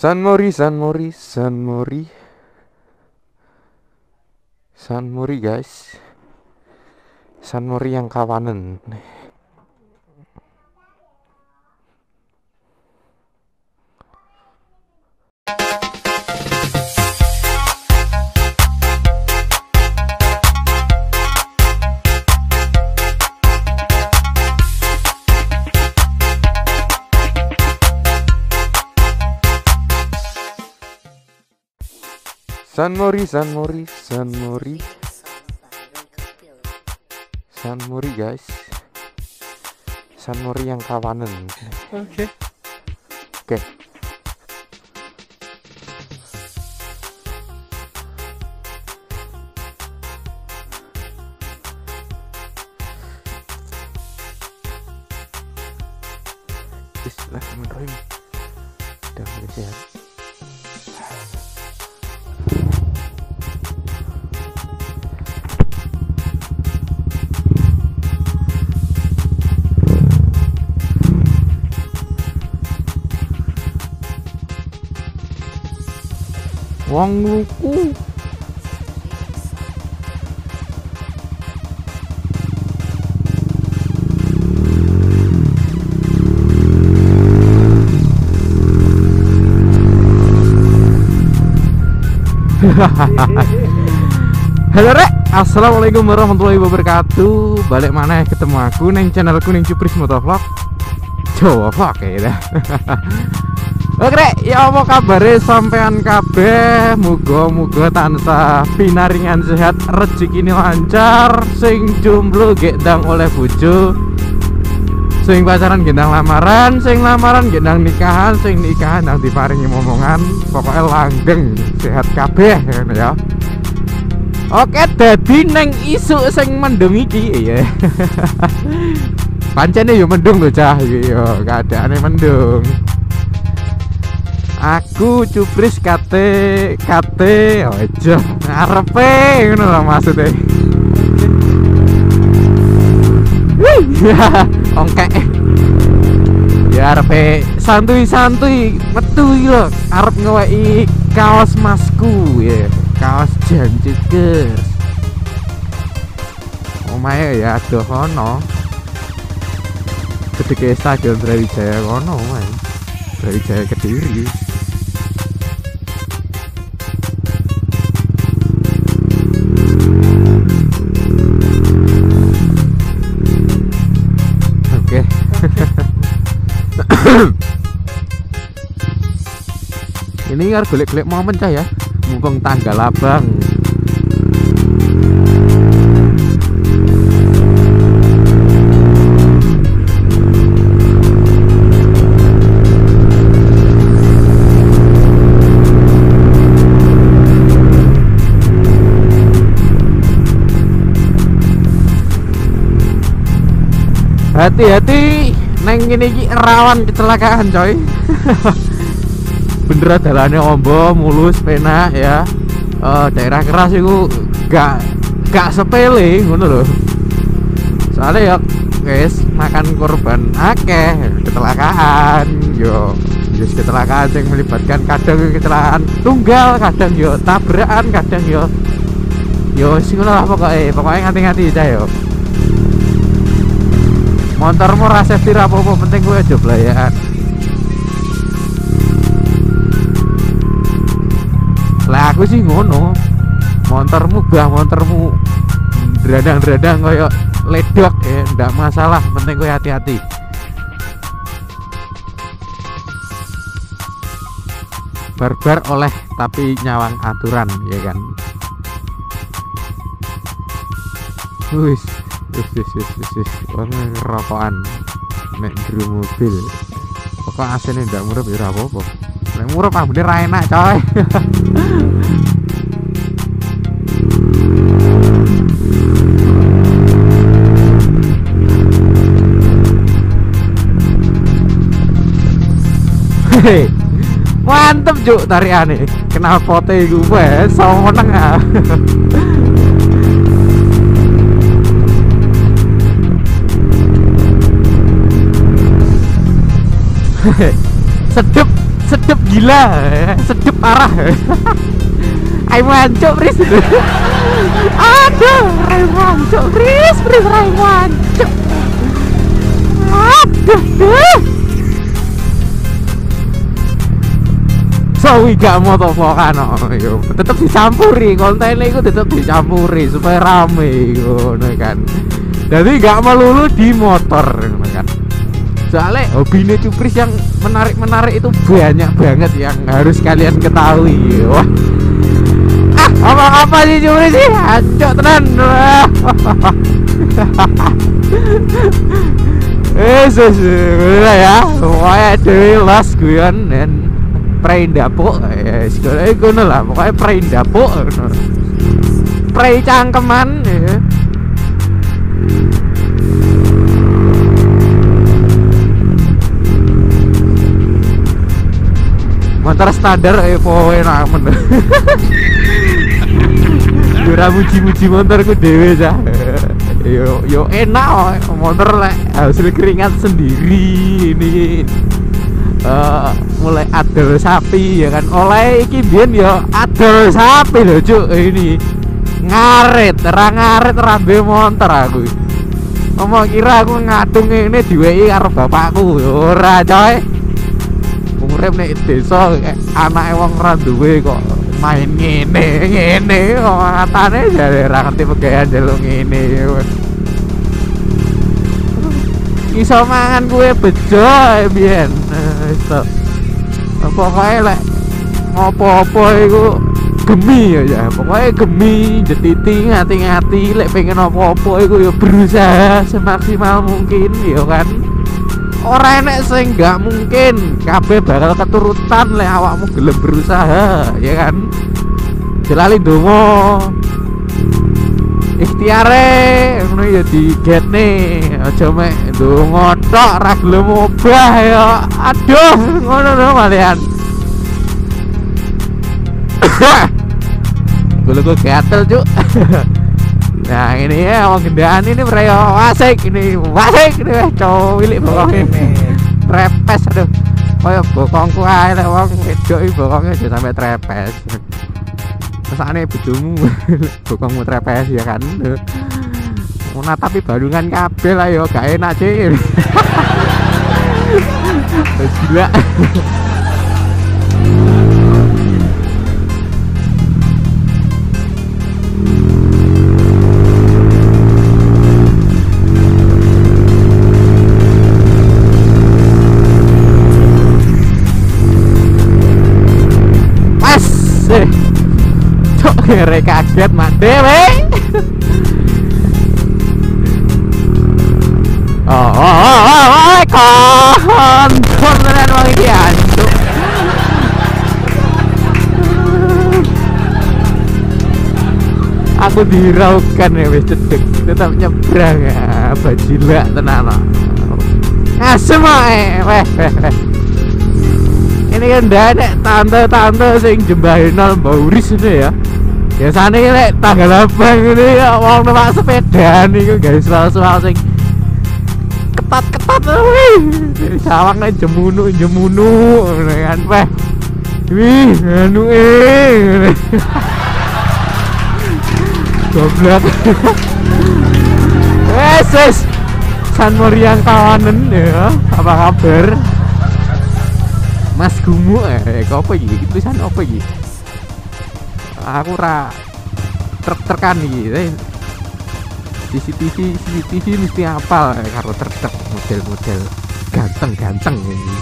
San Mori, San Mori, San Mori, San Mori guys, San Mori yang kawanan. San Mori, San Mori, San Mori, San Mori guys, San Mori yang kawanan. Oke. Bismillahirrahmanirrahim. Udah mulai sehat. Wong luku. Halo rek, assalamualaikum warahmatullahi wabarakatuh. Balik mana ketemu aku neng channelku neng Cupris Motovlog Jawa Vlog ya. Oke rek, ya apa kabare sampean kabeh? Muga-muga tansah pinaringan sehat, rezekine lancar, sing jomblo gek ndang oleh bojo, sing pacaran gendang lamaran, sing lamaran gendang nikahan, sing nikahan ndang diparingi momongan, pokoknya langgeng sehat kabeh ya. Oke, dadi neng isuk sing mendung iki ya. Pancene yo mendung lho cah iki yo, keadaane mendung. Aku Cupris kate ojo ngarepe ngono lho maksudnya. Ongkek. Ya arepe santuy-santuy metu iki lho, arep ngeweki kaos masku ya, kaos Janjikers. Omahe ya adoh kono. Gedhe stadion Brawijaya kono omahe. Brawijaya Kediri. Ini harus golek-golek momen cah ya, mumpung tanggal abang. Hati-hati, neng ini rawan kecelakaan coy. Bener dalane ombo mulus penak ya. Daerah keras itu gak sepele ngono lho. Soalnya ya guys, makan korban akeh kecelakaan. Yo kecelakaan yang melibatkan kadang kecelakaan tunggal, kadang yo tabrakan, kadang yo sing ngono lah pokoknya ngati-ngati cah yo. Motormu ra safety ra apa-apa, penting kowe aja blayaan. Lah aku sih ngono. Motormu dradang-dradang koyo ledok ya, ndak masalah, penting kowe hati-hati. Barbar oleh tapi nyawang aturan ya kan. Wis wong rokokan nek jero mobil. Pokok asine ndak murup ya ora apa-apa. Nek murup ambune ra enak coy. Mantep juk tarikane. Kenal pote iku wes soneng ah. Sedep sedep gila, sedep parah. Ayo mancuk Pris. Aduh, ayo mancuk Pris, ayo mancuk. Aduh. So gak motovlogan yo, tetep dicampuri kontennya itu tetep dicampuri supaya rame ngono kan. Jadi gak melulu di motor kan. Soalnya hobinya Cupris yang menarik itu banyak banget yang harus kalian ketahui. Wah. Apa sih Cupris sih? Hancur tenan. Ya. Pokoknya dewe las guyon dan prei dapuk ya segala ngono lah, pokoknya prei dapuk prei cangkeman ya. Motor standar Evo enak men. Ora muji-muji motorku dhewe cah. Yo enak motor lek hasil keringat sendiri ini. Mulai adol sapi ya kan, oleh iki biyen ya adol sapi lho cuk, ini ngarit rambe montor aku. Ngomong kira aku ngadung ini diweki karo bapakku, ora coy. Urip nek desa anake wong ora duwe kok main ngene kok katane jare ora ngerti pegawean delok ngene. Iso mangan kue bejo biyen. Pokoknya lek ngopo-opo iku gemi ya. Pokoknya gemi, jetiti, ngati-ngati lek pengen opo-opo iku ya berusaha semaksimal mungkin ya kan. Ora enek sing gak mungkin, kabeh bakal keturutan lek awakmu gelem berusaha ya kan. Jelali donga. Ikhtiare ngono ya digetne, aja mek ndonga tok ra gelem obah ya. Aduh, ngono lho malian. Gue gatel, Cuk. Nah, ini ya wong gendaan ini preo wasik ini cowilik bokong ini. Trepes aduh. Kaya bokongku ae lek wong wedok iki bokonge aja sampe trepes. Kesane bojomu bokongmu trepes ya kan. Nah, tapi badungan kabel lah yo gak enak sih. Gila. Ngere kaget mak dewe. Kon tenan wong iki antuk. Aku diraukan ya wis cedek tetap nyebrang ya bajilak tenan. Asem weh. Ini kan nek tante-tante sing jembahinal Bauris ini ya. Biasane lek tanggal abang ini ya wong numpak sepeda niku guys soal sing ketat-ketat wih. Sawangnya jemunu kan weh. Wih, anu goblok. Wes San Moriang kawanen ya. Apa kabar? Mas Gumu apa iki? Tulisan apa iki? Aku ra trek-trekan iki. CCTV mesti apal karo trek model-model ganteng ini.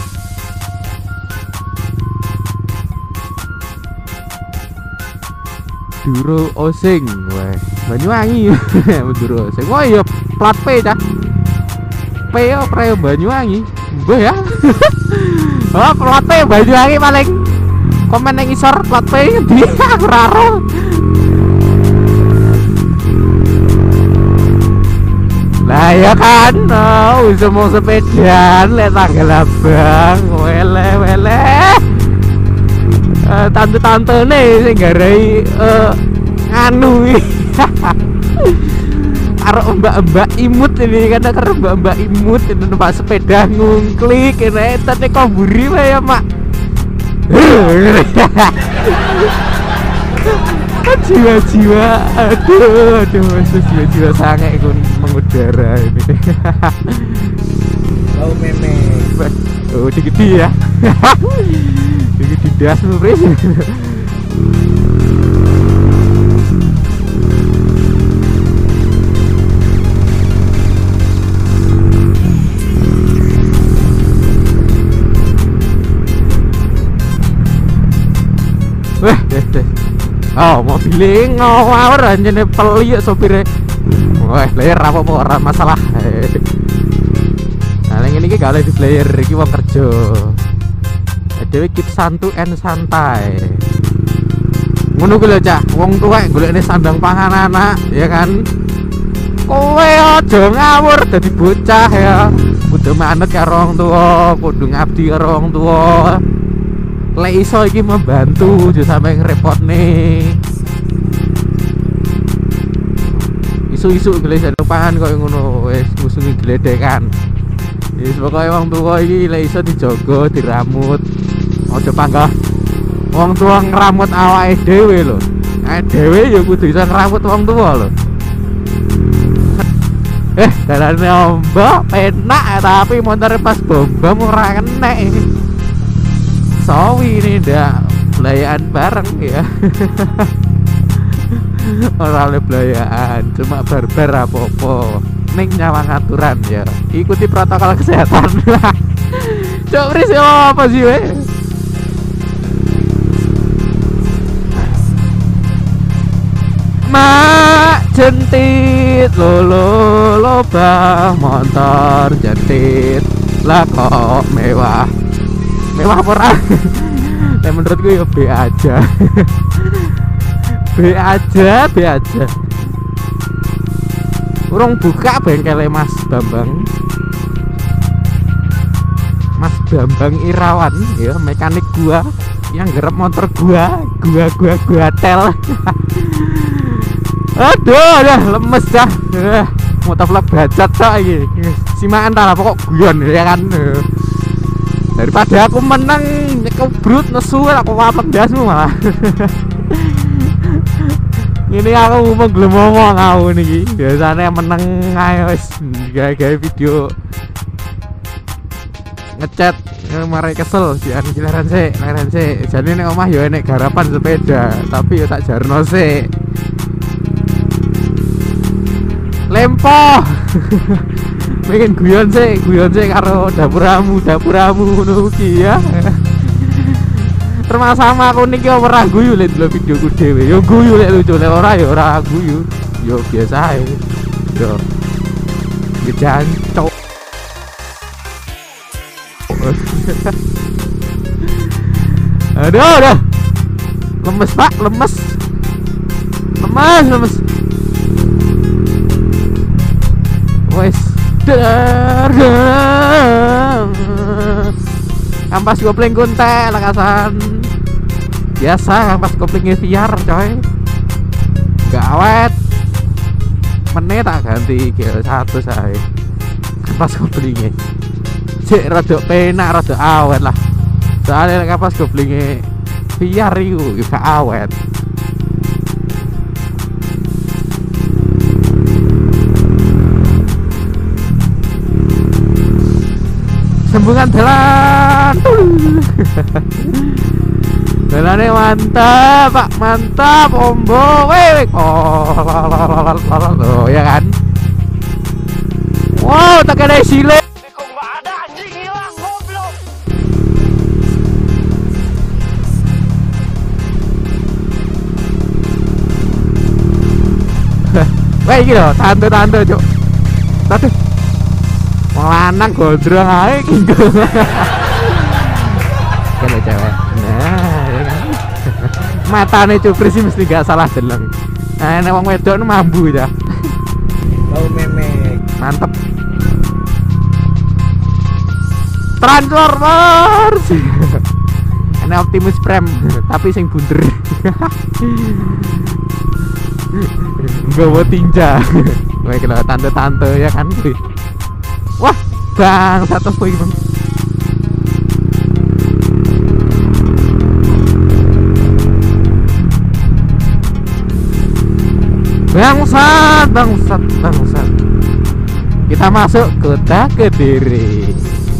Duro Osing, weh. Banyuwangi. Duro Osing. Oh iya, plat P dah. P yo preo Banyuwangi. Mbah ya. Oh, plat P Banyuwangi paling komen yang isor plat P di raro. Lah ya kan, semua sepedaan le tanggal abang, wele. Tante-tante nih sing garai nganu karo mbak-mbak imut ini kan, karo mbak-mbak imut ini numpak sepeda ngungklik ini tadi kok buri ya mak Jiwa-jiwa, aduh, jiwa-jiwa sange ikut mengudara ini. Tahu meme. Oh, gede ya. Gede das nuris. Wah, oh, mobilnya ngawur anjene peli sopire. Wah, player apa-apa ora masalah. Nah, yang ini gak oleh di player iki wong kerja. Dhewe keep santu and santai. Ngono ku lho, Cak. Wong tuwek golekne sandang pangan anak, ya kan? Kowe aja ngawur dadi bocah ya. Kudu manut karo wong tuwa, kudu ngabdi karo wong tuwa. Lek iso iki membantu aja sampe ngrepotne. Isu-isu golek sandang pangan koyo ngono, wis ngusungi gledekan. Wis pokoke wong tuwa iki lek iso dijogo, diramut. Aja panggah wong tua ngeramut awake dhewe lho. Awake dhewe ya kudu iso ngeramut wong tua lho. Dalane ombak penak tapi motor pas bom ora kenek. Sawi ini ndak belayaan bareng ya. Ora oleh belayaan, cuma barbar apa-apa. Ning nyawang aturan ya. Ikuti protokol kesehatan. Cok ris apa sih we? Mak jentit lolo loba motor jentit lah kok mewah apa? Nah, menurutku ya B aja. B aja. Urung buka bengkelnya Mas Bambang Irawan ya, mekanik gua yang gerep motor gua tel. Aduh, lemes dah. Motovlog bacot tok iki. Simakan ta pokok guyon ya kan. Daripada aku menang kebrut nesu aku wapek dasmu malah. Ini aku gelem ngomong aku niki. Biasanya menang ae wis gawe video ngechat mari kesel sian kilaran sik. Jane nek omah ya enek garapan sepeda, tapi ya tak jarno sik. Lempoh. Pengen guyon sik karo dapuramu ngono iki ya. Termasuk sama aku niki ora guyu lek delok videoku dhewe. Yo guyu lek lucu, lek ora ya ora guyu. Yo biasa ae. Yo. Gejancok. Aduh. Lemes, Pak, lemes. Wes. Kampas kopling kuntek lakasan. Biasa kampas koplingnya VR coy. Gak awet. Menit tak ganti GL1 saya. Kampas koplingnya cek rada penak, rada awet lah. Soalnya kampas koplingnya VR itu gak awet. Sambungan jalan. Jalannya mantap, Pak, mantap, ombo, wek. Oh, ya kan? Wow, tak ada sile. Kok nggak ada anjing, hilang goblok. Wah, iki lho, tante-tante, Cuk. Tante. Wong lanang gondrong ae iki. Kene cewek. Nah, ya kan. Matane Cupri sih mesti gak salah deleng. Nah, nek wong wedok mambu ya. Tahu meme. Mantep. Transformers. Ini Optimus Prime, tapi sing bunder. Nggawa tinja. Wah, kira tante-tante ya kan. Wah, bang, satu poin bang. Bangsat, bangsat, bangsat. Kita masuk kota Kediri.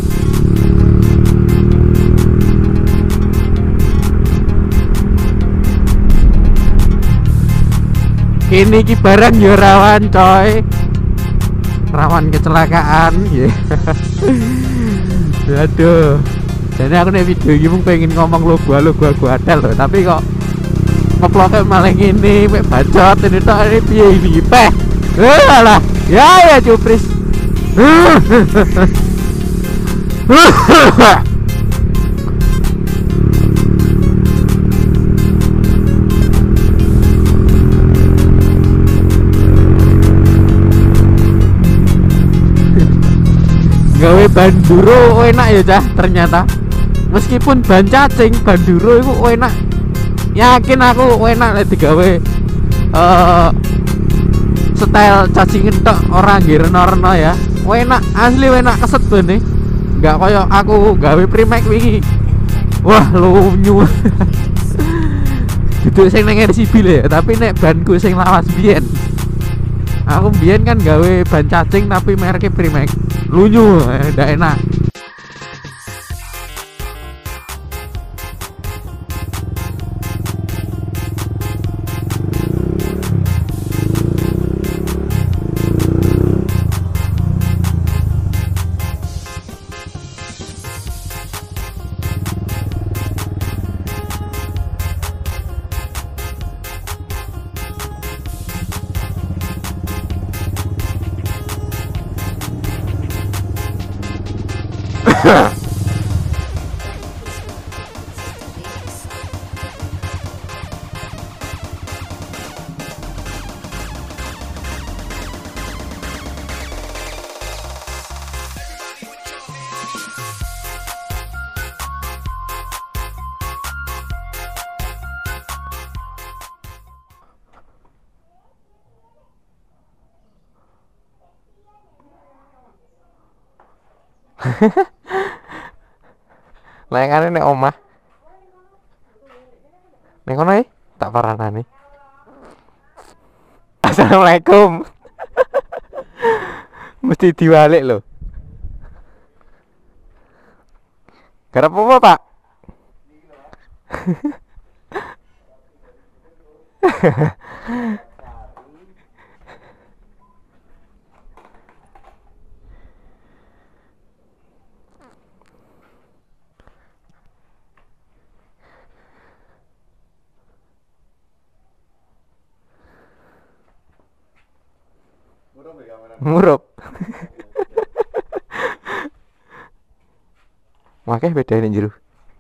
Kini ki barang yo rawan coy. Rawan kecelakaan ya. Aduh. Jadi aku nih video ini pengen ngomong lo gua ada loh, tapi kok ngeploknya malah gini, mek bacot ini tok ini piye ini peh. Alah, ya cupris. Gawe banduro enak ya cah ternyata. Meskipun ban cacing, banduro itu enak. Yakin aku enak lek digawe style cacing tok ora nggih rena-rena ya. Enak, asli enak keset bene. Enggak koyo aku gawe primek wingi. Wah, lunyu. Duduk sing nang RCB ya, tapi nek banku sing lawas biyen. Aku biyen kan gawe ban cacing tapi mereknya primek. Lunyu, ndak enak. Layangane nek omah. Nek kono iki tak paranane. Assalamualaikum. Mesti diwalik lho. Garap apa, Pak? Murup. Makanya beda ini jero.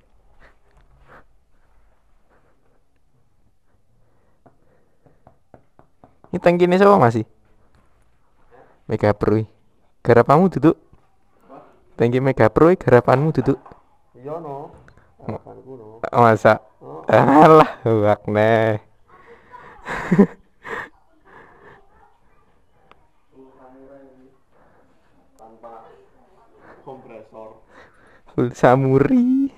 Ini tangkine sapa masih? Mega Pro. Garapanmu duduk. Tangki Mega Pro garapanmu duduk. Iya no. Garapanku no. Masa? Alah, wakne. Tanpa kompresor. Full samuri.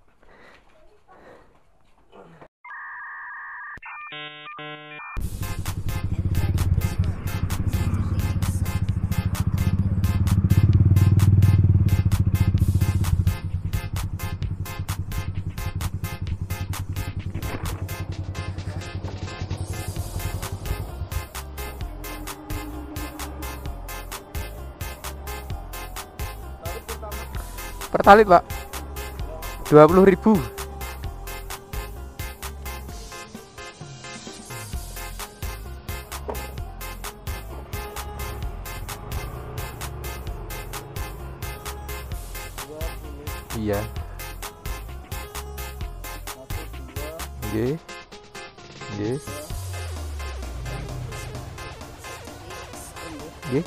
Pertalit, Pak. 20.000. Iya. Nggih. Nggih. Nggih.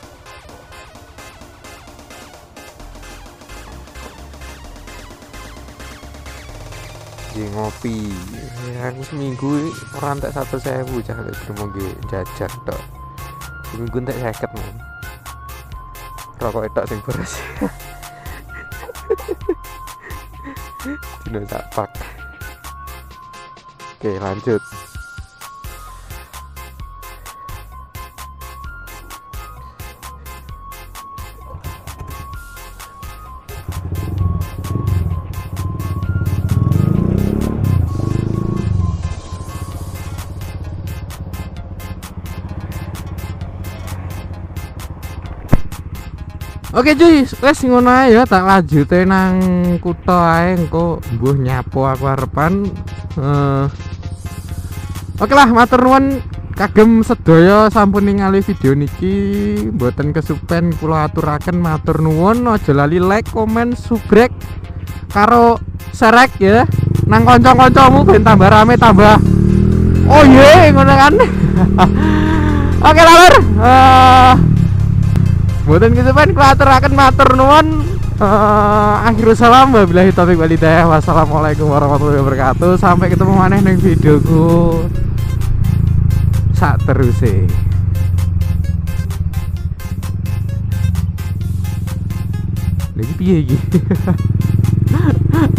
Ngopi ya, aku seminggu orang tak 1.000 cah mau jajan tok seminggu tak 50 man rokok etok sing boros dino sapak. Oke lanjut. Oke cuy, wes ngono ae ya, tak lanjute nang kutha ae engko mbuh nyapo aku arepan. Oke lah, matur nuwun kagem sedaya sampun ningali video niki, mboten kesupen kula aturaken matur nuwun, aja lali like, komen, subscribe karo share ya nang kanca-kancamu ben tambah rame tambah. Oh iya, ngono kan. Oke lah, Lur. Mboten kesupen kula aturaken matur nuwun. Akhirul salam, wabillahi taufiq wal hidayah. Wassalamualaikum warahmatullahi wabarakatuh. Sampai ketemu maneh ning videoku sak teruse. Lagi piye iki?